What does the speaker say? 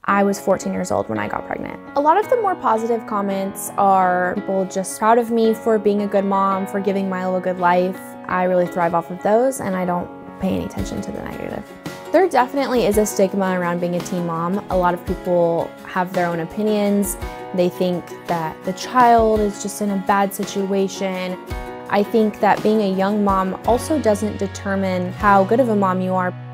I was 14 years old when I got pregnant. A lot of the more positive comments are people just proud of me for being a good mom, for giving Milo a good life. I really thrive off of those and I don't pay any attention to the negative. There definitely is a stigma around being a teen mom. A lot of people have their own opinions. They think that the child is just in a bad situation. I think that being a young mom also doesn't determine how good of a mom you are.